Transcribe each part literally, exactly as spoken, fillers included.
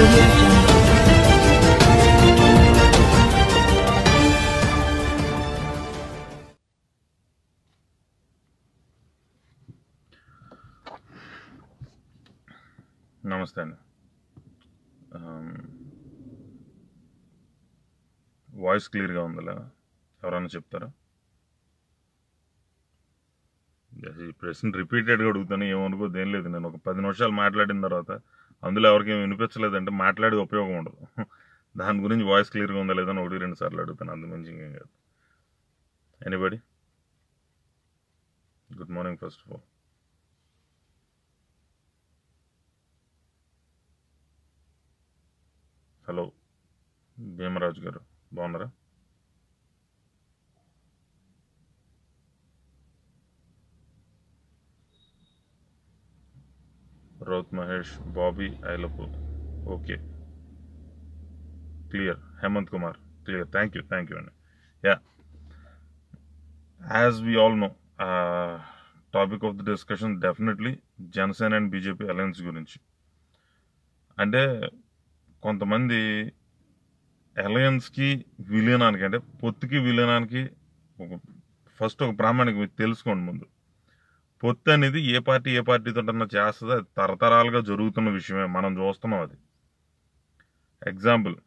Audio Jungle. నమస్తే అండి. Voice క్లియర్గా ఉందా? ఎవరైనా చెప్తారా? ఈ ప్రశ్న రిపీటెడ్గా అడుగుతాను, ఏమనుకోద్దు, ఏం లేదు. నేను ఒక పది నిమిషాలు మాట్లాడిన తర్వాత అందులో ఎవరికి ఏమి వినిపించలేదంటే మాట్లాడే ఉపయోగం ఉండదు. దాని గురించి వాయిస్ క్లియర్గా ఉందా లేదా అని ఒకటి రెండు సార్లు అడుగుతాను, అందు మించి ఇంకేం కాదు. Anybody? Good morning first of all. Hello Bhimaraju గారు, బాగున్నారా? Raut Mahesh, Bobby Ailapu, okay, clear. Hemanth Kumar, clear. Thank you thank you అండి. Yeah, as we all know, topic of the discussion definitely Janasena and BJP alliance గురించి. అంటే కొంతమంది అలయన్స్కి విలీనానికి, అంటే పొత్తుకి విలీనానికి ఒక ఫస్ట్ ఒక ప్రామాణిక మీరు తెలుసుకోండి. ముందు పొత్తు అనేది ఏ పార్టీ ఏ పార్టీతో చేస్తుంది, అది తరతరాలుగా జరుగుతున్న విషయమే, మనం చూస్తున్నాం. అది ఎగ్జాంపుల్,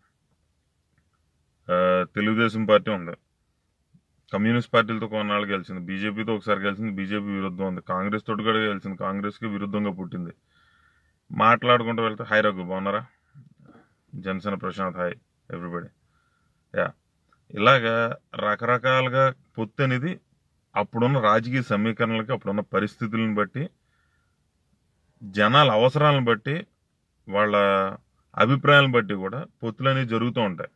తెలుగుదేశం పార్టీ ఉంది, కమ్యూనిస్ట్ పార్టీలతో కొన్నాళ్ళు గెలిచింది, బీజేపీతో ఒకసారి గెలిచింది, బీజేపీ విరుద్ధం ఉంది, కాంగ్రెస్ తోటి కూడా గెలిచింది, కాంగ్రెస్కి విరుద్ధంగా పుట్టింది. మాట్లాడుకుంటూ వెళ్తే హాయ్ రఘు, బాగున్నారా? Janasena Prashant, hi everybody. Yeah, ఇలాగా రకరకాలుగా పొత్తు అనేది అప్పుడున్న రాజకీయ సమీకరణలకి, అప్పుడున్న పరిస్థితులను బట్టి, జనాల అవసరాలను బట్టి, వాళ్ళ అభిప్రాయాలను బట్టి కూడా పొత్తులు అనేవి జరుగుతూ ఉంటాయి.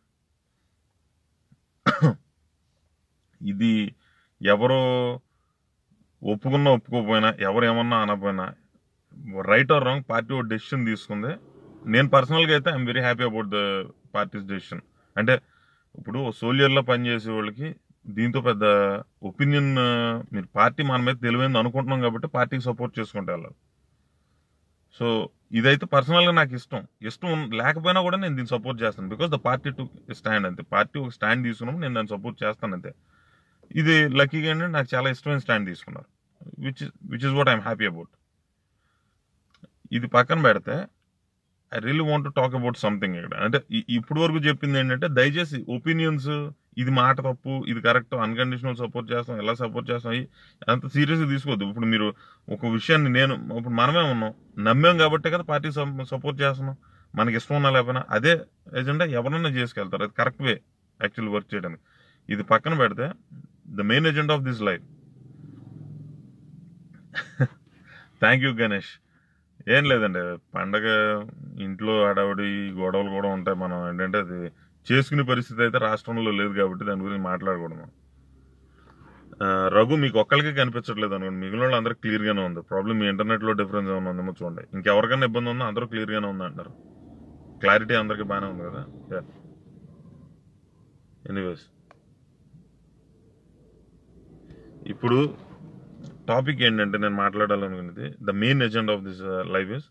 ఇది ఎవరో ఒప్పుకున్నా ఒప్పుకోకపోయినా, ఎవరు ఏమన్నా అనకపోయినా, రైట్ ఆర్ రాంగ్, పార్టీ ఒక డెసిషన్ తీసుకుంది. నేను పర్సనల్గా అయితే I'm very happy about the party's decision. అంటే ఇప్పుడు సోల్జర్లో పనిచేసే వాళ్ళకి దీంతో పెద్ద ఒపీనియన్, మీరు పార్టీ మన మీద తెలివైంది అనుకుంటున్నాం కాబట్టి పార్టీకి సపోర్ట్ చేసుకుంటూ వెళ్ళాలి. సో ఇదైతే పర్సనల్గా నాకు ఇష్టం. ఇష్టం లేకపోయినా కూడా నేను దీన్ని సపోర్ట్ చేస్తాను, because the party to stand. అంతే, పార్టీ ఒక స్టాండ్ తీసుకున్నప్పుడు నేను దాన్ని సపోర్ట్ చేస్తాను అంతే. ఇది లక్కీగా ఏంటంటే నాకు చాలా ఇష్టమైన స్టాండ్ తీసుకున్నారు, which which is what I'm happy about. ఇది పక్కన పెడితే I really want to talk about something ఇక్కడ. అంటే ఇప్పుడు వరకు చెప్పింది ఏంటంటే, దయచేసి ఒపీనియన్స్, ఇది మాట తప్పు, ఇది కరెక్ట్, అన్కండిషనల్ సపోర్ట్ చేస్తాం, ఎలా సపోర్ట్ చేస్తాం, అంత సీరియస్గా తీసుకోవద్దు. ఇప్పుడు మీరు ఒక విషయాన్ని, నేను ఇప్పుడు మనమే ఉన్నాం, నమ్మాం కాబట్టే కదా పార్టీ సపోర్ట్ చేస్తున్నాం. మనకి ఇష్టం ఉన్నా లేకపోయినా అదే ఎజెండా ఎవరన్నా చేసుకెళ్తారు, అది కరెక్ట్ వే యాక్చువల్ వర్క్ చేయడానికి. ఇది పక్కన పెడితే the main agenda of this life. Thank you Ganesh. ఏం లేదండి, పండగ ఇంట్లో హడావుడి గొడవలు కూడా ఉంటాయి. మనం ఏంటంటే అది చేసుకునే పరిస్థితి అయితే రాష్ట్రంలో లేదు కాబట్టి దాని గురించి మాట్లాడకూడదు. రఘు, మీకు ఒక్కరికి కనిపించట్లేదు అనుకోండి, మిగిలిన వాళ్ళు అందరూ క్లియర్గానే ఉంది. ప్రాబ్లం మీ ఇంటర్నెట్లో డిఫరెన్స్ ఏమైనా ఉందేమో చూడండి. ఇంకెవరికైనా ఇబ్బంది ఉందో అందరూ క్లియర్గానే ఉంది అంటారు. క్లారిటీ అందరికీ బాగానే ఉంది కదా? ఎనీవేస్, ఇప్పుడు టాపిక్ ఏంటంటే నేను మాట్లాడాలనుకునేది, the main agenda of this life is,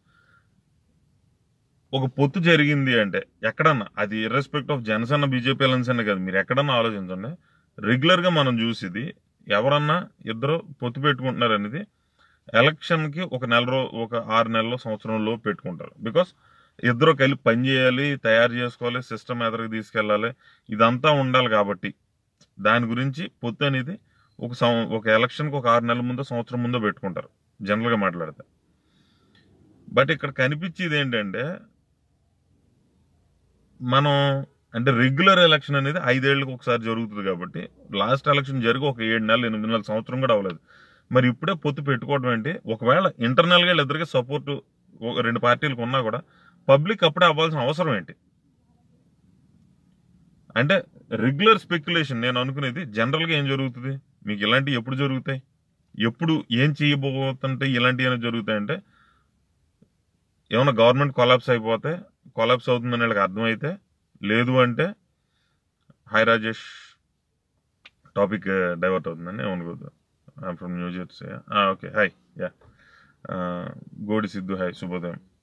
ఒక పొత్తు జరిగింది అంటే ఎక్కడన్నా, అది irrespective of Janasena BJP alliance అనే కాదు, మీరు ఎక్కడన్నా ఆలోచించండి. రెగ్యులర్గా మనం చూసేది, ఎవరన్నా ఇద్దరు పొత్తు పెట్టుకుంటున్నారు అనేది ఎలక్షన్కి ఒక నెల రో ఒక ఆరు నెలలు సంవత్సరంలో పెట్టుకుంటారు. బికాస్ ఇద్దరు కలిపి పని చేయాలి, తయారు చేసుకోవాలి, సిస్టమ్ ఎదురుకు తీసుకెళ్ళాలి, ఇదంతా ఉండాలి. కాబట్టి దాని గురించి పొత్తు అనేది ఒక సం ఒక ఎలక్షన్కి ఒక ఆరు నెలల ముందో సంవత్సరం ముందో పెట్టుకుంటారు జనరల్గా మాట్లాడితే. బట్ ఇక్కడ కనిపించేది ఏంటంటే, మనం అంటే రెగ్యులర్ ఎలక్షన్ అనేది ఐదేళ్లకు ఒకసారి జరుగుతుంది కాబట్టి, లాస్ట్ ఎలక్షన్ జరిగి ఒక ఏడు నెలలు ఎనిమిది నెలల సంవత్సరం కూడా అవ్వలేదు. మరి ఇప్పుడే పొత్తు పెట్టుకోవడం ఏంటి? ఒకవేళ ఇంటర్నల్గా ఇద్దరికి సపోర్టు రెండు పార్టీలకు ఉన్నా కూడా పబ్లిక్ అప్పుడే అవ్వాల్సిన అవసరం ఏంటి? అంటే రెగ్యులర్ స్పెక్యులేషన్. నేను అనుకునేది జనరల్గా ఏం జరుగుతుంది, మీకు ఇలాంటివి ఎప్పుడు జరుగుతాయి, ఎప్పుడు ఏం చేయబోతుంటే ఇలాంటివి ఏమైనా జరుగుతాయంటే, ఏమైనా గవర్నమెంట్ కొలాప్స్ అయిపోతే, కొలాప్స్ అవుతుందని వాళ్ళకి అర్థమైతే, లేదు అంటే హాయ్ రాజేష్, టాపిక్ డైవర్ట్ అవుతుందని ఏమనుకోద్దు. From New Jersey. Okay, hi. Yeah, Godi Siddhu, hi, శుభోదయం.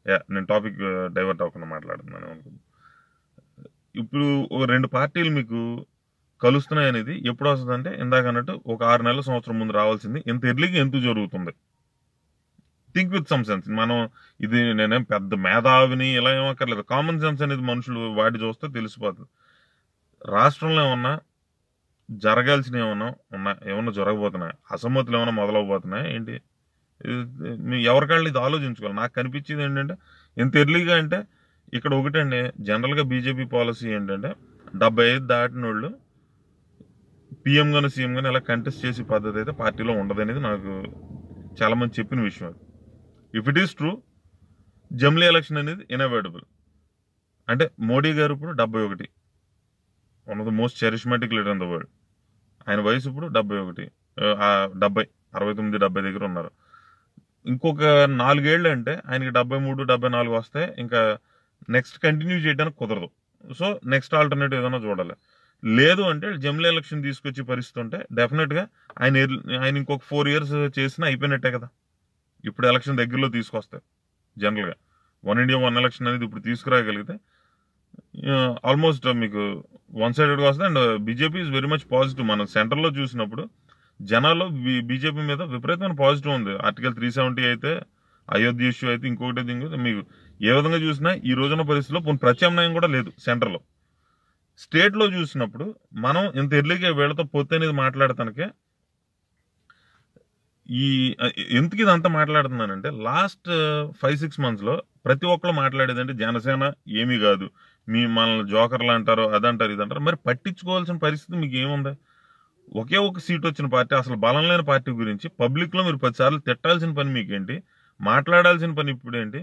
యా నేను టాపిక్ డైవర్ట్ అవ్వకుండా మాట్లాడుతున్నాను అనుకుంది. ఇప్పుడు ఒక రెండు పార్టీలు మీకు కలుస్తున్నాయి అనేది ఎప్పుడు వస్తుంది అంటే ఇందాక అన్నట్టు ఒక ఆరు నెలల సంవత్సరం ముందు రావాల్సింది. ఇంత ఎర్లీగా ఎందుకు జరుగుతుంది? Think with some sense. మనం ఇది నేనేం పెద్ద మేధావిని ఇలా ఏమక్కర్లేదు. కామన్ సెన్స్ అనేది మనుషులు వాడి చూస్తే తెలిసిపోతుంది. రాష్ట్రంలో ఏమన్నా జరగాల్సినవి ఏమన్నా ఉన్నా ఏమన్నా జరగబోతున్నాయి, అసమ్మతులు ఏమన్నా మొదలవబోతున్నాయి ఏంటి? ఎవరికాళ్ళు ఇది ఆలోచించుకోవాలి. నాకు కనిపించేది ఏంటంటే ఇంత ఎర్లీగా అంటే ఇక్కడ ఒకటండి, జనరల్గా బీజేపీ పాలసీ ఏంటంటే డెబ్బై ఐదు దాటిన వాళ్ళు పీఎం గాను సీఎం గాను ఇలా కంటెస్ట్ చేసే పద్ధతి అయితే పార్టీలో ఉండదు అనేది నాకు చాలా మంది చెప్పిన విషయం. ఇఫ్ ఇట్ ఈస్ ట్రూ, జమ్లీ ఎలక్షన్ అనేది ఇన్అవాయిడబుల్. అంటే మోడీ గారు ఇప్పుడు డెబ్బై ఒకటి, one of the most charismatic leader in the world. ఆయన వయసు ఇప్పుడు డెబ్బై ఒకటి డెబ్బై అరవై తొమ్మిది డెబ్బై దగ్గర ఉన్నారు. ఇంకొక నాలుగేళ్ళు అంటే ఆయనకి డెబ్బై మూడు డెబ్బై నాలుగు వస్తే ఇంకా నెక్స్ట్ కంటిన్యూ చేయడానికి కుదరదు. సో నెక్స్ట్ ఆల్టర్నేటివ్ ఏదైనా చూడాలి. లేదు అంటే జమ్లీ ఎలక్షన్ తీసుకొచ్చే పరిస్థితి ఉంటే డెఫినెట్గా ఆయన ఆయన ఇంకొక ఫోర్ ఇయర్స్ చేసినా అయిపోయినట్టే కదా. ఇప్పుడు ఎలక్షన్ దగ్గరలో తీసుకొస్తే జనరల్గా వన్ ఇండియా వన్ ఎలక్షన్ అనేది ఇప్పుడు తీసుకురాగలిగితే ఆల్మోస్ట్ మీకు వన్ సైడెడ్గా వస్తుంది. And BJP is very much positive. మనం సెంటర్లో చూసినప్పుడు జనాల్లో బీజేపీ మీద విపరీతమైన పాజిటివ్ ఉంది. ఆర్టికల్ త్రీ సెవెంటీ అయితే, అయోధ్య ఇష్యూ అయితే, ఇంకొకటి ఇంకొకటి మీకు ఏ విధంగా చూసినా ఈ రోజున పరిస్థితిలో కొన్ని ప్రత్యామ్నాయం కూడా లేదు సెంటర్లో. స్టేట్లో చూసినప్పుడు మనం ఇంత ఎర్లీగా వీళ్ళతో పొత్తు అనేది మాట్లాడటానికే ఈ ఎందుకు ఇదంతా మాట్లాడుతున్నానంటే లాస్ట్ ఫైవ్ సిక్స్ మంత్స్లో ప్రతి ఒక్కరు మాట్లాడేదంటే జనసేన ఏమీ కాదు, మీ మనల్ని జోకర్లు అంటారు, అదంటారు ఇదంటారు. మరి పట్టించుకోవాల్సిన పరిస్థితి మీకు ఏముంది? ఒకే ఒక సీట్ వచ్చిన పార్టీ, అసలు బలం లేని పార్టీ గురించి పబ్లిక్లో మీరు పదిసార్లు తిట్టాల్సిన పని మీకేంటి? మాట్లాడాల్సిన పని ఇప్పుడేంటి?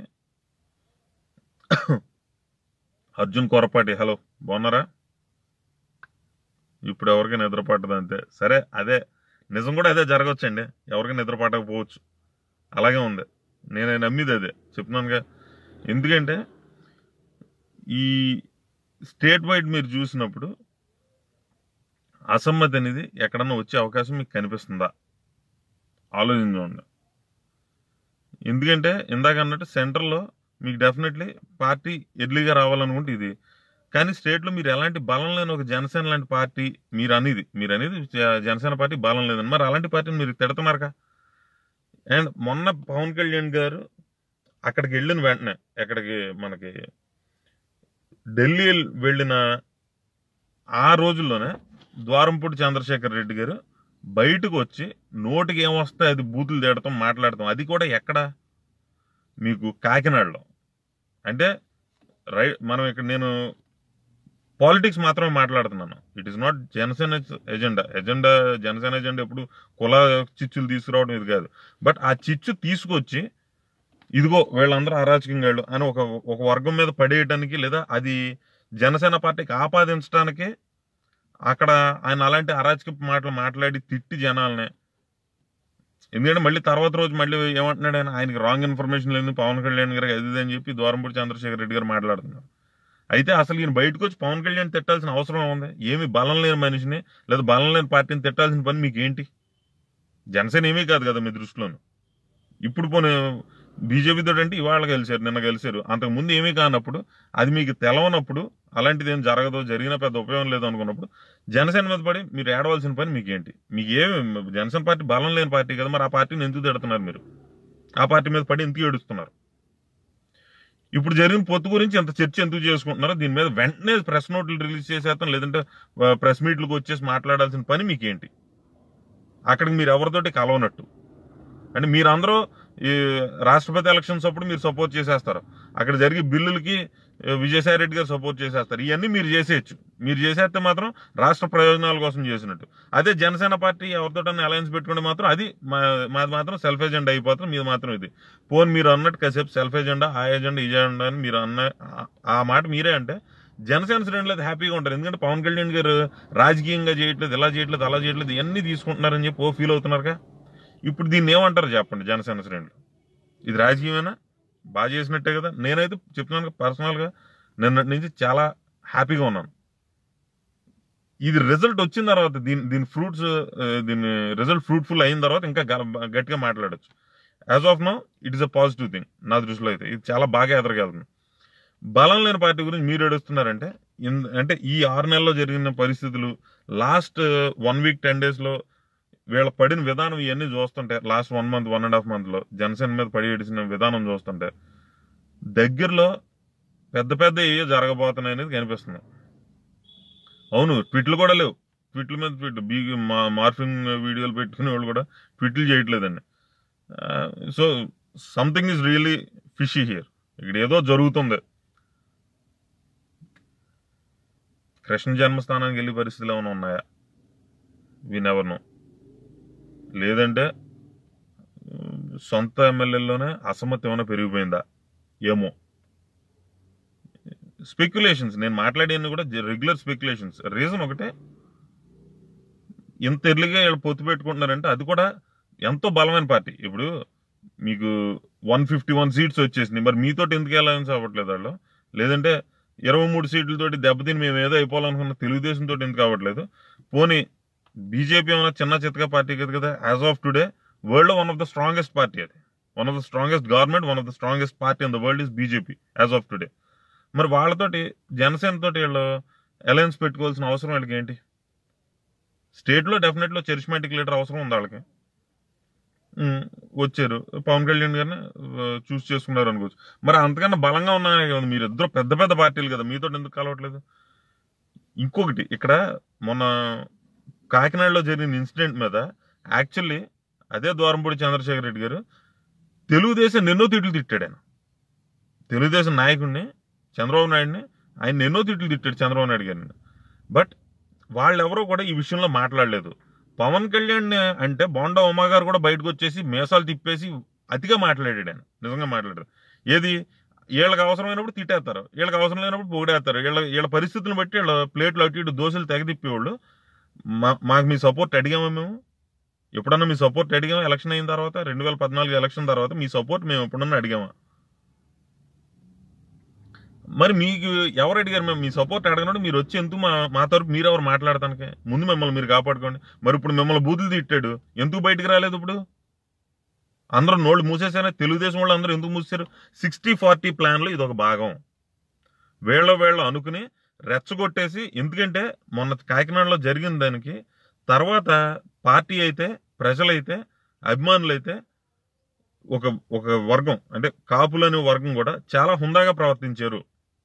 అర్జున్ కొరపాటి, హలో బాగున్నారా? ఇప్పుడు ఎవరికి నిద్ర పట్టదు అంతే. సరే, అదే నిజం కూడా అదే జరగవచ్చండి, ఎవరికి నిద్ర పట్టకపోవచ్చు. అలాగే ఉంది, నేను నమ్మిది అదే చెప్తున్నానుగా. ఎందుకంటే ఈ స్టేట్ వైడ్ మీరు చూసినప్పుడు అసమ్మతి అనేది ఎక్కడన్నా వచ్చే అవకాశం మీకు కనిపిస్తుందా? ఆలోచించండి. ఎందుకంటే ఇందాక అన్నట్టు సెంటర్లో మీకు డెఫినెట్లీ పార్టీ ఎర్లీగా రావాలనుకుంటే ఇది, కానీ స్టేట్లో మీరు ఎలాంటి బలం లేని ఒక జనసేన లాంటి పార్టీ మీరు అనేది మీరు అనేది జనసేన పార్టీ బలం లేదని, మరి అలాంటి పార్టీని మీరు తిడుతున్నారుగా. అండ్ మొన్న పవన్ కళ్యాణ్ గారు అక్కడికి వెళ్ళిన వెంటనే, ఎక్కడికి మనకి ఢిల్లీ వెళ్ళిన ఆ రోజుల్లోనే ద్వారంపూడి చంద్రశేఖర్ రెడ్డి గారు బయటకు వచ్చి నోటికి ఏమొస్తే అది బూతులు తేడతాం మాట్లాడతాం. అది కూడా ఎక్కడ? మీకు కాకినాడలో. అంటే రై మనం ఇక్కడ నేను పాలిటిక్స్ మాత్రమే మాట్లాడుతున్నాను. It is not Janasena agenda. Agenda Janasena agenda ఎప్పుడు కుల చిచ్చులు తీసుకురావడం ఇది కాదు. బట్ ఆ చిచ్చు తీసుకొచ్చి ఇదిగో వీళ్ళందరూ అరాచకంగా వెళ్ళు అని ఒక ఒక వర్గం మీద పడేయడానికి, లేదా అది జనసేన పార్టీకి ఆపాదించడానికి అక్కడ ఆయన అలాంటి అరాచక మాటలు మాట్లాడి తిట్టి జనాలనే. ఎందుకంటే మళ్ళీ తర్వాత రోజు మళ్ళీ ఏమంటున్నాడు ఆయన, ఆయనకి రాంగ్ ఇన్ఫర్మేషన్ లేదు పవన్ కళ్యాణ్ గారికి అది అని చెప్పి ద్వారంపూడి చంద్రశేఖర్ రెడ్డి గారు మాట్లాడుతున్నారు. అయితే అసలు ఈయన బయటకు వచ్చి పవన్ కళ్యాణ్ తిట్టాల్సిన అవసరం ఉంది? ఏమి బలం లేని మనిషిని లేదా బలం లేని పార్టీని తిట్టాల్సిన పని మీకు ఏంటి? జనసేన ఏమీ కాదు కదా మీ దృష్టిలోను. ఇప్పుడు పోనీ బీజేపీ తోటి అంటే ఇవాళ కలిశారు, నిన్న కలిశారు. అంతకుముందు ఏమీ కానప్పుడు, అది మీకు తెలవనప్పుడు, అలాంటిది ఏం జరగదు, జరిగిన పెద్ద ఉపయోగం లేదు అనుకున్నప్పుడు జనసేన మీద పడి మీరు ఏడవలసిన పని మీకేంటి? మీకు ఏమి జనసేన పార్టీ బలం లేని పార్టీ కదా, మరి ఆ పార్టీని ఎందుకు తిడుతున్నారు మీరు? ఆ పార్టీ మీద పడి ఎందుకు ఏడుస్తున్నారు? ఇప్పుడు జరిగిన పొత్తు గురించి ఎంత చర్చ ఎందుకు చేసుకుంటున్నారో దీని మీద వెంటనే ప్రెస్ నోట్లు రిలీజ్ చేసేస్తాం, లేదంటే ప్రెస్ మీట్లకు వచ్చేసి మాట్లాడాల్సిన పని మీకేంటి? అక్కడికి మీరు ఎవరితోటి కలవనట్టు. అంటే మీరందరూ ఈ రాష్ట్రపతి ఎలక్షన్స్ అప్పుడు మీరు సపోర్ట్ చేసేస్తారు, అక్కడ జరిగే బిల్లులకి విజయసాయి రెడ్డి గారు సపోర్ట్ చేసేస్తారు. ఇవన్నీ మీరు చేసేయచ్చు. మీరు చేసేస్తే మాత్రం రాష్ట్ర ప్రయోజనాల కోసం చేసినట్టు. అదే జనసేన పార్టీ ఎవరితోటన్నా అలయన్స్ పెట్టుకుంటే మాత్రం అది మాది మాత్రం సెల్ఫ్ ఎజెండా అయిపోతుంది, మీది మాత్రం ఇది. పోన్ మీరు అన్నట్టు కాసేపు సెల్ఫ్ ఎజెండా, ఆ ఎజెండా ఈ ఎజెండా అని మీరు అన్న ఆ మాట మీరే అంటే జనసేన శ్రేణులు హ్యాపీగా ఉంటారు. ఎందుకంటే పవన్ కళ్యాణ్ గారు రాజకీయంగా చేయట్లేదు, ఇలా చేయట్లేదు, అలా చేయట్లేదు, ఇవన్నీ తీసుకుంటున్నారని చెప్పి ఓ ఫీల్ అవుతున్నారుగా. ఇప్పుడు దీన్ని ఏమంటారు చెప్పండి జనసేన శ్రేణులు? ఇది రాజకీయమేనా? బాగా చేసినట్టే కదా. నేనైతే చెప్తున్నాను పర్సనల్గా నిన్నటి నుంచి చాలా హ్యాపీగా ఉన్నాను. ఇది రిజల్ట్ వచ్చిన తర్వాత దీని దీని ఫ్రూట్స్ దీని రిజల్ట్ ఫ్రూట్ఫుల్ అయిన తర్వాత ఇంకా గట్టిగా మాట్లాడచ్చు. As of now it is a positive thing నా దృష్టిలో అయితే. ఇది చాలా బాగా ఎదరగలుగుతుంది. బలం లేని పార్టీ గురించి మీరు ఏడుస్తున్నారంటే అంటే ఈ ఆరు నెలల్లో జరిగిన పరిస్థితులు, last one week ten days లో వీళ్ళ పడిన విధానం ఇవన్నీ చూస్తుంటే, last one month one and half month లో జనసేన మీద పడి ఏడిసిన విధానం చూస్తుంటే దగ్గరలో పెద్ద పెద్ద ఏ జరగబోతున్నాయి అనేది కనిపిస్తుంది. అవును, ట్విట్లు కూడా లేవు. ట్విట్ల మీద ట్విట్ బీ మార్ఫింగ్ వీడియోలు పెట్టుకునే వాళ్ళు కూడా ట్విట్లు చేయట్లేదండి. So something is really fishy here. ఇక్కడ ఏదో జరుగుతుంది. కృష్ణ జన్మస్థానానికి వెళ్ళే పరిస్థితులు ఏమైనా ఉన్నాయా? We never know. లేదంటే సొంత ఎమ్మెల్యేలోనే అసమ్మతి ఏమైనా పెరిగిపోయిందా ఏమో. స్పెక్యులేషన్స్, నేను మాట్లాడేది కూడా రెగ్యులర్ స్పెక్యులేషన్స్. రీజన్ ఒకటే, ఇంత ఎర్లీగా వీళ్ళు పొత్తు పెట్టుకుంటున్నారంటే అది కూడా ఎంతో బలమైన పార్టీ. ఇప్పుడు మీకు వన్ ఫిఫ్టీ వన్ సీట్స్ వచ్చేసినాయి, మరి మీతోటి ఎందుకు అలయన్స్ అవ్వట్లేదు వాళ్ళు? లేదంటే ఇరవై మూడు సీట్లతోటి దెబ్బతిని మేము ఏదో అయిపోవాలనుకున్న తెలుగుదేశంతో ఎందుకు అవ్వట్లేదు? పోనీ బీజేపీ ఏమైనా చిన్న చిత్తగా పార్టీ కదా కదా యాజ్ ఆఫ్ టుడే వరల్డ్ లో one of the strongest party. అది one of the strongest government, one of the strongest party in the world is BJP as of today. మరి వాళ్ళతోటి జనసేన తోటి వీళ్ళు అలయన్స్ పెట్టుకోవాల్సిన అవసరం వాళ్ళకి ఏంటి? స్టేట్ లో డెఫినెట్ లో చరిస్మాటిక్ లీడర్ అవసరం ఉంది వాళ్ళకి. వచ్చారు, పవన్ కళ్యాణ్ గారిని చూస్ చేసుకున్నారు అనుకోవచ్చు. మరి అంతకన్నా బలంగా ఉన్నాయి కదా మీరు ఇద్దరు, పెద్ద పెద్ద పార్టీలు కదా, మీతో ఎందుకు కలవట్లేదు? ఇంకొకటి, ఇక్కడ మొన్న కాకినాడలో జరిగిన ఇన్సిడెంట్ మీద యాక్చువల్లీ అదే ద్వారంపూడి చంద్రశేఖర్ రెడ్డి గారు తెలుగుదేశం ఎన్నో తిట్లు తిట్టాడు. ఆయన తెలుగుదేశం నాయకుడిని చంద్రబాబు నాయుడిని ఆయన ఎన్నో తిట్లు తిట్టాడు చంద్రబాబు నాయుడు గారిని. బట్ వాళ్ళెవరూ కూడా ఈ విషయంలో మాట్లాడలేదు. పవన్ కళ్యాణ్ అంటే బోండా ఉమా గారు కూడా బయటకు వచ్చేసి మేసాలు తిప్పేసి అతిగా మాట్లాడాడు. ఆయన నిజంగా మాట్లాడారు. ఏది వీళ్ళకి అవసరమైనప్పుడు తిట్టేస్తారు, వీళ్ళకి అవసరం లేనప్పుడు పొగిడేస్తారు. వీళ్ళ వీళ్ళ పరిస్థితులను బట్టి వీళ్ళ ప్లేట్లు అటు ఇటు దోశలు తెగదిప్పేవాళ్ళు. మా మాకు మీ సపోర్ట్ అడిగామా? మేము ఎప్పుడన్నా మీ సపోర్ట్ అడిగామా? ఎలక్షన్ అయిన తర్వాత, రెండు వేల పద్నాలుగు ఎలక్షన్ తర్వాత మీ సపోర్ట్ మేము ఎప్పుడన్నా అడిగామా? మరి మీకు ఎవరు అడిగారు? మేము మీ సపోర్ట్ అడగనప్పుడు మీరు వచ్చి ఎందుకు మా మా తరపు మీరు ఎవరు మాట్లాడటానికి? ముందు మిమ్మల్ని మీరు కాపాడుకోండి. మరి ఇప్పుడు మిమ్మల్ని బూతులు తిట్టాడు, ఎందుకు బయటకు రాలేదు? ఇప్పుడు అందరూ నోళ్ళు మూసేసారా? తెలుగుదేశం వాళ్ళు అందరూ ఎందుకు మూసేశారు? సిక్స్టీ ఫార్టీ ప్లాన్ లో ఇది ఒక భాగం. వేళ్ళ వేళ్ళ అనుకుని రెచ్చగొట్టేసి, ఎందుకంటే మొన్న కాకినాడలో జరిగిన దానికి తర్వాత పార్టీ అయితే, ప్రజలైతే, అభిమానులైతే, ఒక ఒక వర్గం అంటే కాపులు అనే వర్గం కూడా చాలా హుందాగా ప్రవర్తించారు.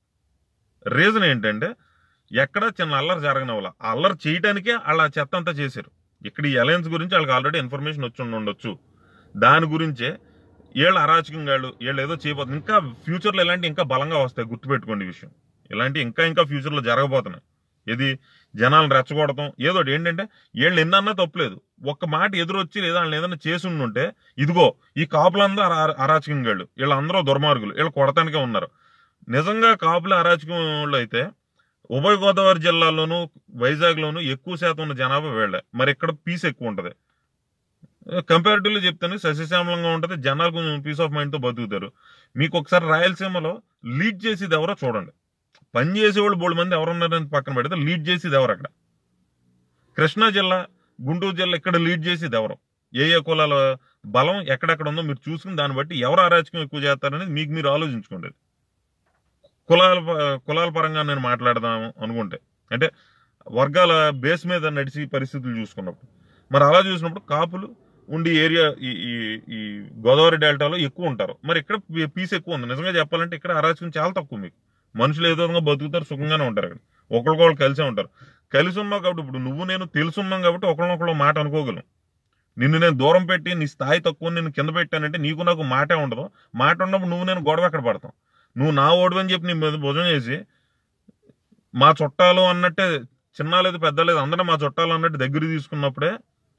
రీజన్ ఏంటంటే ఎక్కడ చిన్న అల్లరి జరగని వాళ్ళ ఆ అల్లరి చేయడానికే వాళ్ళ చెత్త అంతా చేశారు. ఇక్కడ ఈ అలయన్స్ గురించి వాళ్ళకి ఆల్రెడీ ఇన్ఫర్మేషన్ వచ్చి ఉండొచ్చు. దాని గురించే వీళ్ళు అరాచకంగా వీళ్ళు ఏదో చేయబోతుంది. ఇంకా ఫ్యూచర్లో ఇలాంటి ఇంకా బలంగా వస్తాయి, గుర్తుపెట్టుకోండి ఈ విషయం. ఇలాంటి ఇంకా ఇంకా ఫ్యూచర్లో జరగబోతున్నాయి. ఇది జనాలను రెచ్చగొడతాం ఏదో ఏంటంటే వీళ్ళు ఎన్నన్నా తప్పులేదు. ఒక్క మాట ఎదురొచ్చి లేదా వాళ్ళని ఏదైనా చేసి ఉంటే, ఇదిగో ఈ కాపులందరూ అరాచకంగా వీళ్ళందరూ దుర్మార్గులు, వీళ్ళు కొడతానికే ఉన్నారు. నిజంగా కాపుల అరాచకం వాళ్ళు అయితే ఉభయ గోదావరి జిల్లాల్లోనూ వైజాగ్ లోను ఎక్కువ శాతం ఉన్న జనాభా వీళ్ళే. మరి ఇక్కడ పీస్ ఎక్కువ ఉంటది. కంపారిటివ్లీ చెప్తాను, సస్యశ్యామలంగా ఉంటది, జనాలు కొంచెం పీస్ ఆఫ్ మైండ్ తో బతుకుతారు. మీకు ఒకసారి రాయలసీమలో లీడ్ చేసేది ఎవరో చూడండి. పని చేసేవాళ్ళు బోడు మంది ఎవరున్నారని పక్కన పెడితే లీడ్ చేసేది ఎవరు? అక్కడ కృష్ణా జిల్లా, గుంటూరు జిల్లా ఇక్కడ లీడ్ చేసేది ఎవరు? ఏ ఏ కులాల బలం ఎక్కడెక్కడ ఉందో మీరు చూసుకుని దాన్ని బట్టి ఎవరు అరాచకం ఎక్కువ చేస్తారనేది మీకు మీరు ఆలోచించుకోండి. కులాల కులాల పరంగా నేను మాట్లాడదాము అనుకుంటే, అంటే వర్గాల బేస్ మీద నడిచి పరిస్థితులు చూసుకున్నప్పుడు, మరి అలా చూసినప్పుడు కాపులు ఉండి ఏరియా ఈ ఈ గోదావరి డెల్టాలో ఎక్కువ ఉంటారు. మరి ఇక్కడ పీస్ ఎక్కువ ఉంది. నిజంగా చెప్పాలంటే ఇక్కడ అరాచకం చాలా తక్కువ. మీకు మనుషులు ఏదో విధంగా బతుకుతారు, సుఖంగానే ఉంటారు. అక్కడ ఒకరికొకరు కలిసే ఉంటారు. కలిసి ఉన్నావు కాబట్టి, ఇప్పుడు నువ్వు నేను తెలుసున్నాం కాబట్టి ఒకరినొకరు మాట అనుకోగలం. నిన్ను నేను దూరం పెట్టి నీ స్థాయి తక్కువ నిన్ను కింద పెట్టానంటే నీకు నాకు మాటే ఉండదు. మాట ఉన్నప్పుడు నువ్వు నేను గొడవ ఎక్కడ పడతాం? నువ్వు నా ఓడు అని చెప్పి నీ మీద భుజం చేసి మా చుట్టాలు అన్నట్టే, చిన్న లేదు పెద్ద లేదు అందరూ మా చుట్టాలు అన్నట్టు దగ్గర తీసుకున్నప్పుడే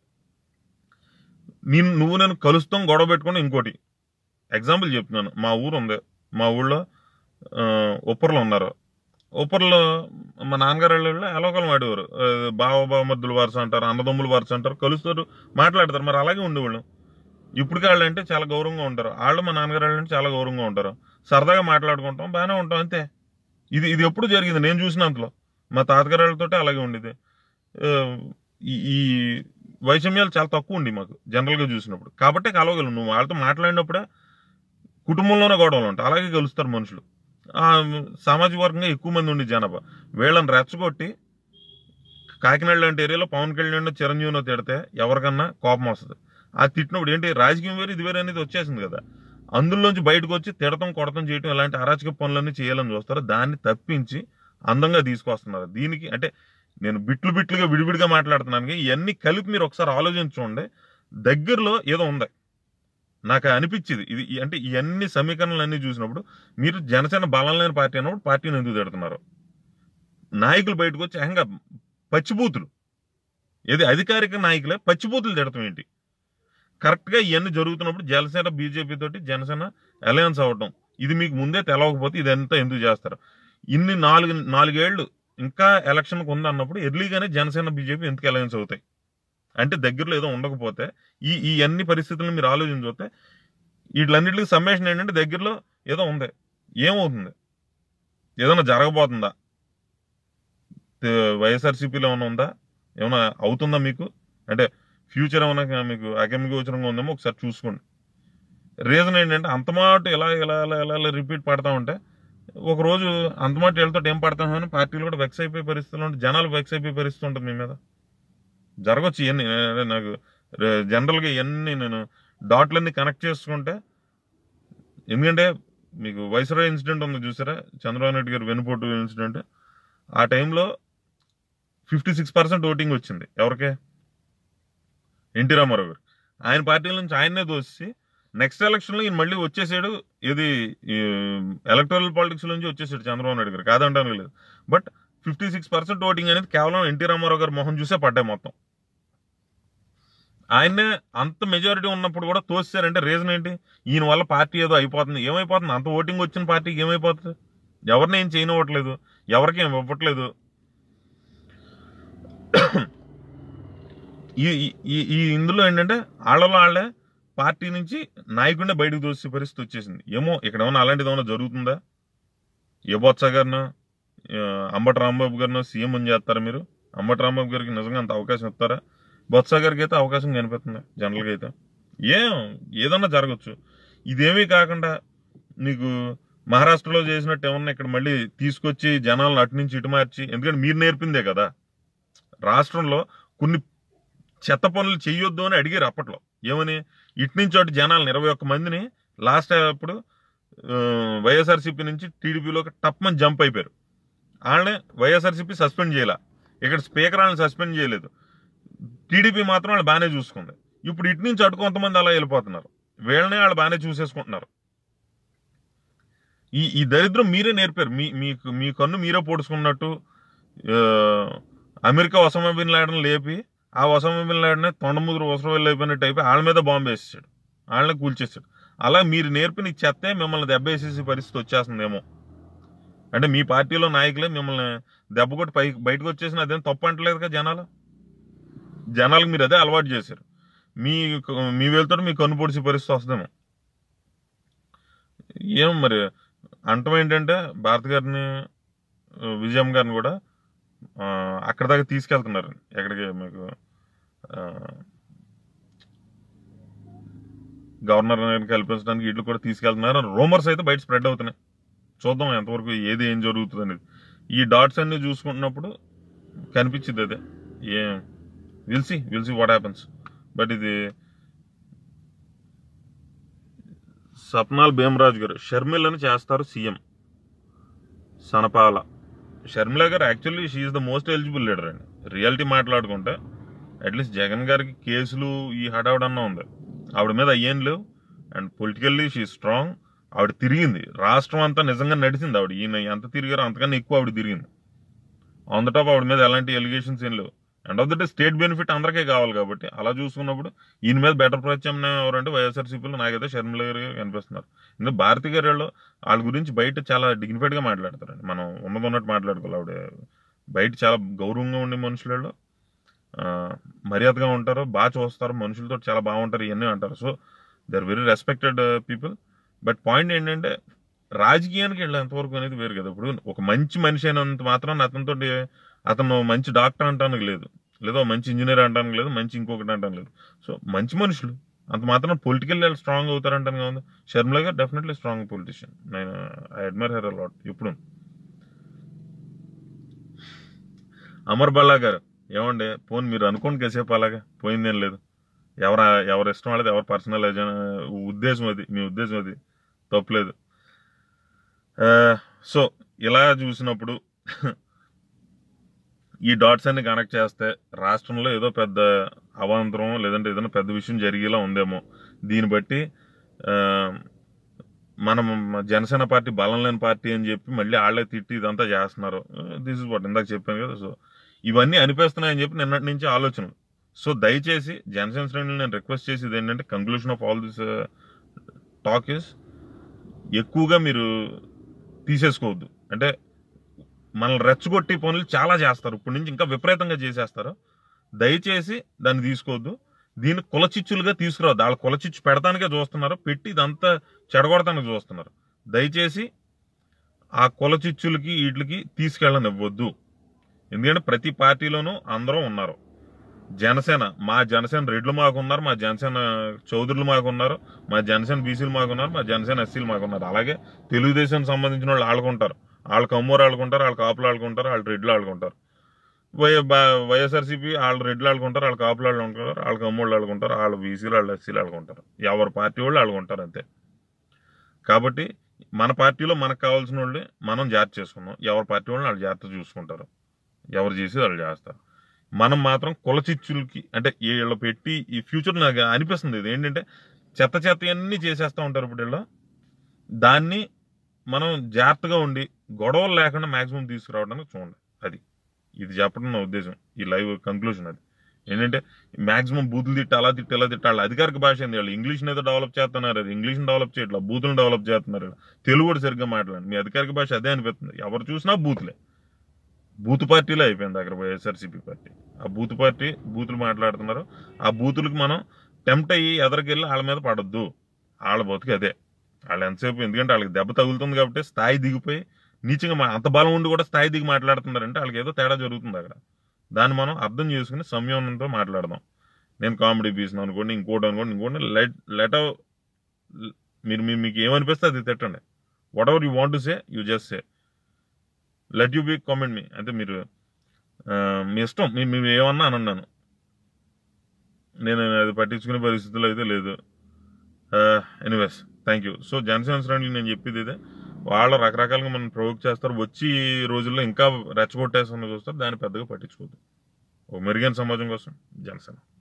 నేను నువ్వు నేను కలుస్తాం, గొడవ పెట్టుకుని. ఇంకోటి ఎగ్జాంపుల్ చెప్తున్నాను. మా ఊరు ఉంది, మా ఊళ్ళో ఉప్పర్లో ఉన్నారు. ఉప్పర్లో మా నాన్నగారు వాళ్ళు ఎలోకలం ఆడేవారు. బావ బావమద్దులు వరుస అంటారు, అన్నదమ్ములు వరుస అంటారు, కలుస్తారు, మాట్లాడతారు. మరి అలాగే ఉండేవాళ్ళు. ఇప్పటికీ వాళ్ళు అంటే చాలా గౌరవంగా ఉంటారు. వాళ్ళు మా నాన్నగారు వాళ్ళు అంటే చాలా గౌరవంగా ఉంటారు. సరదాగా మాట్లాడుకుంటాం, బాగానే ఉంటాం, అంతే. ఇది ఇది ఎప్పుడు జరిగింది నేను చూసినంతలో. మా తాతగారు వాళ్ళతో అలాగే ఉండేది. ఈ వైషమ్యాలు చాలా తక్కువ ఉండి మాకు జనరల్గా చూసినప్పుడు. కాబట్టే కలవగలను. నువ్వు వాళ్ళతో మాట్లాడినప్పుడే కుటుంబంలోనే గొడవలు ఉంటాయి, అలాగే కలుస్తారు మనుషులు. సామాజిక వర్గంగా ఎక్కువ మంది ఉండి జనాభా వీళ్ళని రెచ్చగొట్టి కాకినాడ లాంటి ఏరియాలో పవన్ కళ్యాణ్ చిరంజీవినో తిడితే ఎవరికన్నా కోపం వస్తుంది. ఆ తిట్టినప్పుడు ఏంటి రాజకీయం వేరు ఇది వేరు అనేది వచ్చేసింది కదా, అందులోంచి బయటకు వచ్చి తిడతం కొడతం చేయటం ఇలాంటి అరాచక పనులన్నీ చేయాలని చూస్తారు. దాన్ని తప్పించి అందంగా తీసుకొస్తున్నారు. దీనికి అంటే నేను బిట్లు బిట్లుగా విడివిడిగా మాట్లాడుతున్నాను, ఇవన్నీ కలిపి మీరు ఒకసారి ఆలోచించుకోండి. దగ్గరలో ఏదో ఉంది నాకు అనిపించింది ఇది. అంటే ఇవన్నీ సమీకరణలు అన్ని చూసినప్పుడు మీరు జనసేన బలం లేని పార్టీ అన్నప్పుడు పార్టీని ఎందుకు తిడుతున్నారు? నాయకులు బయటకు వచ్చి ఏకంగా పచ్చిబూతులు, ఏది అధికారిక నాయకులే పచ్చిబూతులు తిడతాం ఏంటి? కరెక్ట్గా ఇవన్నీ జరుగుతున్నప్పుడు జనసేన బీజేపీ తోటి జనసేన అలయన్స్ అవ్వటం ఇది మీకు ముందే తెలవకపోతే ఇదంతా ఎందుకు చేస్తారు? ఇన్ని నాలుగు నాలుగేళ్లు ఇంకా ఎలక్షన్కి ఉంది అన్నప్పుడు ఎర్లీగానే జనసేన బీజేపీ ఎందుకు అలయన్స్ అవుతాయి? అంటే దగ్గరలో ఏదో ఉండకపోతే ఈ ఈ అన్ని పరిస్థితులను మీరు ఆలోచించకపోతే వీటిలన్నిటికి సమ్మేషన్ ఏంటంటే దగ్గరలో ఏదో ఉంది. ఏమవుతుంది? ఏదైనా జరగబోతుందా? వైఎస్ఆర్సీపీలో ఏమైనా ఉందా? ఏమైనా అవుతుందా మీకు? అంటే ఫ్యూచర్ ఏమైనా మీకు అగమ్యగోచరంగా ఉందేమో ఒకసారి చూసుకోండి. రీజన్ ఏంటంటే అంతమాట ఎలా ఎలా ఎలా ఎలా రిపీట్ పడతా ఉంటే ఒకరోజు అంతమాట వీళ్ళతో ఏం పడతామని పార్టీలు కూడా వెక్స్ అయిపోయే పరిస్థితులు ఉంటే జనాలు వెక్స్ అయిపోయే పరిస్థితి ఉంటుంది మీ మీద. జరగచ్చు ఇవన్నీ. నాకు జనరల్గా ఇవన్నీ నేను డాట్లన్నీ కనెక్ట్ చేసుకుంటే, ఎందుకంటే మీకు వైస్రాయ్ ఇన్సిడెంట్ ఉంది చూసారా, చంద్రబాబు నాయుడు గారు వెనుపోటు ఇన్సిడెంట్. ఆ టైంలో ఫిఫ్టీ సిక్స్ పర్సెంట్ ఓటింగ్ వచ్చింది ఎవరికే? ఎన్టీ రామారావు గారు. ఆయన పార్టీల నుంచి ఆయన్నే దోసి నెక్స్ట్ ఎలక్షన్లో ఈయన మళ్ళీ వచ్చేసాడు. ఇది ఎలక్టోరల్ పాలిటిక్స్ నుంచి వచ్చేసాడు చంద్రబాబు నాయుడు గారు, కాదంటాను లేదు. But fifty six percent voting అనేది కేవలం ఎన్టీ రామారావు గారు మొహం చూసే పడ్డాయి మొత్తం. ఆయన్నే అంత మెజారిటీ ఉన్నప్పుడు కూడా తోసారంటే రీజన్ ఏంటి? ఈయన వల్ల పార్టీ ఏదో అయిపోతుంది. ఏమైపోతుంది? అంత ఓటింగ్ వచ్చిన పార్టీకి ఏమైపోతుంది? ఎవరిని ఏం చేయనివ్వట్లేదు, ఎవరికి ఏం ఇవ్వట్లేదు. ఈ ఈ ఇందులో ఏంటంటే వాళ్ళలో వాళ్ళే పార్టీ నుంచి నాయకుడినే బయటకు తోసే పరిస్థితి వచ్చేసింది. ఏమో ఇక్కడ ఏమన్నా అలాంటిది ఏమన్నా జరుగుతుందా? ఏ బొత్స గారినో అంబటి రాంబాబు గారినో సీఎం అని చేస్తారా మీరు? అంబటి రాంబాబు గారికి నిజంగా అంత అవకాశం ఇస్తారా? బొత్స గారికి అయితే అవకాశం కనిపిస్తుంది జనరల్గా అయితే. ఏం ఏదన్నా జరగచ్చు. ఇదేమీ కాకుండా మీకు మహారాష్ట్రలో చేసినట్టు ఏమన్నా ఇక్కడ మళ్ళీ తీసుకొచ్చి జనాలను అటు నుంచి ఇటు మార్చి, ఎందుకంటే మీరు నేర్పిందే కదా. రాష్ట్రంలో కొన్ని చెత్త పనులు చెయ్యొద్దు అని అడిగారు అప్పట్లో. ఏమని? ఇటు నుంచి అటు జనాలను ఇరవై ఒక్క మందిని లాస్ట్ అప్పుడు వైఎస్ఆర్సీపీ నుంచి టీడీపీలోకి టప్మని జంప్ అయిపోయారు. వాళ్ళని వైఎస్ఆర్సీపీ సస్పెండ్ చేయాల, ఇక్కడ స్పీకర్ వాళ్ళని సస్పెండ్ చేయలేదు. టీడీపీ మాత్రం వాళ్ళు బాగానే చూసుకుంది. ఇప్పుడు ఇటు నుంచి అటు కొంతమంది అలా వెళ్ళిపోతున్నారు, వీళ్ళనే వాళ్ళు బాగానే చూసేసుకుంటున్నారు. ఈ ఈ దరిద్రం మీరే నేర్పారు. మీ మీకు మీ కన్ను మీరే పొడుచుకున్నట్టు అమెరికా ఒసామా బిన్ లాడెన్ లేపి ఆ ఒసామా బిన్ లాడెన్ తొండముదురు అవసరం వెళ్ళిపోయినట్టు అయిపోయి వాళ్ళ మీద బాంబు వేసేసాడు, వాళ్ళని కూల్చేసాడు. అలా మీరు నేర్పిన చెత్తే మిమ్మల్ని దెబ్బేసేసే పరిస్థితి వచ్చేస్తుందేమో. అంటే మీ పార్టీలో నాయకులే మిమ్మల్ని దెబ్బ కొట్టి పైకి బయటకు వచ్చేసిన అదేం తప్పు అంటలేదు కదా జనాలు. జనాలకు మీరు అదే అలవాటు చేశారు. మీ మీ వేలుతో మీ కన్ను పొడిసే పరిస్థితి వస్తుందేమో. ఏం మరి అంటం ఏంటంటే భారత్ గారిని విజయం గారిని కూడా అక్కడ దాకా తీసుకెళ్తున్నారు. ఎక్కడికి? మీకు గవర్నర్ కల్పించడానికి ఇట్లు కూడా తీసుకెళ్తున్నారు. రూమర్స్ అయితే బయట స్ప్రెడ్ అవుతున్నాయి. చూద్దాం ఎంతవరకు ఏది ఏం జరుగుతుంది అనేది. ఈ డాట్స్ అన్ని చూసుకుంటున్నప్పుడు కనిపించింది అదే. ఏ we'll see we'll see what happens. But ఇది సప్నాల్ భీమరాజు గారు షర్మిలని చేస్తారు సీఎం. సనపాల షర్మిల గారు actually she is the most eligible leader అండి. రియాలిటీ మాట్లాడుకుంటే అట్లీస్ట్ జగన్ గారికి కేసులు ఈ హడావుడన్నా ఉంది, ఆవిడ మీద అయ్యేం లేవు. And politically she strong. ఆవిడ తిరిగింది, రాష్ట్రం అంతా నిజంగా నడిచింది ఆవిడ. ఈయన ఎంత తిరిగారో అంతకన్నా ఎక్కువ ఆవిడ తిరిగింది. ఆన్ ద టాప్ ఆవిడ మీద ఎలాంటి ఎలిగేషన్స్ ఏం లేవు. End of the day state benefit అందరికీ కావాలి కాబట్టి అలా చూసుకున్నప్పుడు ఈయన మీద బెటర్ ప్రత్యామ్నాయం ఎవరంటే వైఎస్ఆర్సీపీలో నాకైతే షర్మిల గారు కనిపిస్తున్నారు. ఎందుకంటే భారతి గారు వాళ్ళ గురించి బయట చాలా డిగ్నిఫైడ్ గా మాట్లాడతారండి. మనం ఉన్నది ఉన్నట్టు మాట్లాడుకోవాలి. ఆవిడ బయట చాలా గౌరవంగా ఉండే మనుషులలో మర్యాదగా ఉంటారు, బాగా చూస్తారు, మనుషులతో చాలా బాగుంటారు, ఇవన్నీ అంటారు. So they are very respected people. But point ఏంటంటే రాజకీయానికి వెళ్ళేంతవరకు అనేది వేరు కదా. ఇప్పుడు ఒక మంచి మనిషి అయినంత మాత్రం అతనితో అతను మంచి డాక్టర్ అంటానికి లేదు. లేదా మంచి ఇంజనీర్ అంటానికి లేదు, మంచి ఇంకొకటి అంటానికి లేదు. సో మంచి మనుషులు, అంత మాత్రం పొలిటికల్ స్ట్రాంగ్ అవుతారంటాను కదా. షర్మిల గారు డెఫినెట్లీ స్ట్రాంగ్ పొలిటీషియన్, నేను ఐ అడ్మైర్ హెర్ అలాట్. ఇప్పుడు అమర్ బల్లా గారు ఏమండి, పోనీ మీరు అనుకోండి కాసేపు, అలాగా పోయిందేం లేదు. ఎవరు ఎవరి ఇష్టం వాళ్ళది, ఎవరి పర్సనల్ ఉద్దేశం అది, మీ ఉద్దేశం అది తప్పలేదు. సో ఇలా చూసినప్పుడు ఈ డాట్స్ అన్ని కనెక్ట్ చేస్తే రాష్ట్రంలో ఏదో పెద్ద అవాంతరం లేదంటే ఏదైనా పెద్ద విషయం జరిగేలా ఉందేమో. దీన్ని బట్టి మనం జనసేన పార్టీ బలం లేని పార్టీ అని చెప్పి మళ్ళీ వాళ్ళే తిట్టి ఇదంతా చేస్తున్నారు. దిస్ ఇస్ వాట్ ఇందాక చెప్పాను కదా. సో ఇవన్నీ అనిపిస్తున్నాయని చెప్పి నిన్నటి నుంచి ఆలోచన. సో దయచేసి జనసేన శ్రేణులు నేను రిక్వెస్ట్ చేసేది ఏంటంటే, conclusion of all this talk is ఎక్కువగా మీరు తీసేసుకోవద్దు. అంటే మనల్ని రెచ్చగొట్టి పనులు చాలా చేస్తారు, ఇప్పటి నుంచి ఇంకా విపరీతంగా చేసేస్తారు. దయచేసి దాన్ని తీసుకోవద్దు. దీన్ని కులచిచ్చులుగా తీసుకురావద్దు. వాళ్ళ కులచిచ్చు పెడతానికే చూస్తున్నారు, పెట్టి ఇదంతా చెడగొడతానికి చూస్తున్నారు. దయచేసి ఆ కులచిచ్చులకి వీటికి తీసుకెళ్ళనివ్వద్దు. ఎందుకంటే ప్రతి పార్టీలోనూ అందరూ ఉన్నారు. జనసేన, మా జనసేన రెడ్లు మాకున్నారు, మా జనసేన చౌదరులు మాకున్నారు, మా జనసేన బీసీలు మాకున్నారు, మా జనసేన ఎస్సీలు మాకున్నారు. అలాగే తెలుగుదేశం సంబంధించిన వాళ్ళు ఆడుకుంటారు, వాళ్ళ కమ్మూరు ఆడుకుంటారు, వాళ్ళ కాపులు ఆడుకుంటారు, వాళ్ళ రెడ్లు ఆడుకుంటారు. వై వైఎస్ఆర్సీపీ వాళ్ళు రెడ్లు ఆడుకుంటారు, వాళ్ళ కాపులు వాళ్ళు ఉంటారు, వాళ్ళ కమ్మోళ్ళు ఆడుకుంటారు, వాళ్ళ బీసీలు వాళ్ళ ఎస్సీలు ఆడుకుంటారు. ఎవరి పార్టీ వాళ్ళు ఆడుకుంటారు అంతే. కాబట్టి మన పార్టీలో మనకు కావాల్సిన వాళ్ళు మనం జాగ్రత్త చేసుకున్నాం, ఎవరి పార్టీ వాళ్ళని వాళ్ళు జాగ్రత్త చూసుకుంటారు, ఎవరు చేసి వాళ్ళు చేస్తారు. మనం మాత్రం కులచిచ్చులకి అంటే వీళ్ళు పెట్టి ఈ ఫ్యూచర్ నాకు అనిపిస్తుంది ఇది ఏంటంటే, చెత్త చెత్త అన్నీ చేసేస్తూ ఉంటారు ఇప్పుడు వీళ్ళు. దాన్ని మనం జాగ్రత్తగా ఉండి గొడవలు లేకుండా మాక్సిమం తీసుకురావడానికి చూడండి. అది ఇది చెప్పడం నా ఉద్దేశం, ఈ లైవ్ కంక్లూషన్. అది ఏంటంటే మాక్సిమం బూతులు తిట్టి అలా తిట్టి ఎలా తిట్టి వాళ్ళ అధికారిక భాష ఏంది, వాళ్ళు ఇంగ్లీష్ని ఏదో డెవలప్ చేస్తున్నారు, అది ఇంగ్లీష్ని డెవలప్ చేయట్లా, బూతులను డెవలప్ చేస్తున్నారు. తెలుగు కూడా సరిగ్గా మాట్లాడండి, మీ అధికారిక భాష అదే అనిపిస్తుంది. ఎవరు చూసినా బూతులే, బూత్ పార్టీలో అయిపోయింది అక్కడ వైఎస్ఆర్సీపీ పార్టీ. ఆ బూత్ పార్టీ బూతులు మాట్లాడుతున్నారు. ఆ బూతులకు మనం టెంప్ట్ అయ్యి ఎదరికెళ్ళి వాళ్ళ మీద పడొద్దు. వాళ్ళ బతుకు అదే, వాళ్ళు ఎంతసేపు, ఎందుకంటే వాళ్ళకి దెబ్బ తగులుతుంది కాబట్టి స్థాయి దిగిపోయి నీచంగా అంత బలం ఉండి కూడా స్థాయి దిగి మాట్లాడుతున్నారంటే వాళ్ళకి ఏదో తేడా జరుగుతుంది అక్కడ. దాన్ని మనం అర్థం చేసుకుని సంయమనంతో మాట్లాడదాం. నేను కామెడీ పీసిన అనుకోండి, ఇంకోటి అనుకోండి, ఇంకోటి లెట్ లెట్ మీరు మీకు ఏమనిపిస్తే అది తిట్టండి. Whatever you want to say you just say, let you be comment me. అంటే మీరు మీ ఇష్టం, మీరు ఏమన్నా అని అన్నాను, నేను అది పట్టించుకునే పరిస్థితుల్లో అయితే లేదు. Anyways thank you. So Janasena శ్రేణులు నేను చెప్పేది ఇదే, వాళ్ళు రకరకాలుగా మనం ప్రొవోక్ చేస్తారు, వచ్చి రోజుల్లో ఇంకా రెచ్చగొట్టేస్తున్న చూస్తారు, దాన్ని పెద్దగా పట్టించుకోవద్దు. ఒక మెరుగైన సమాజం కోసం జనసేన.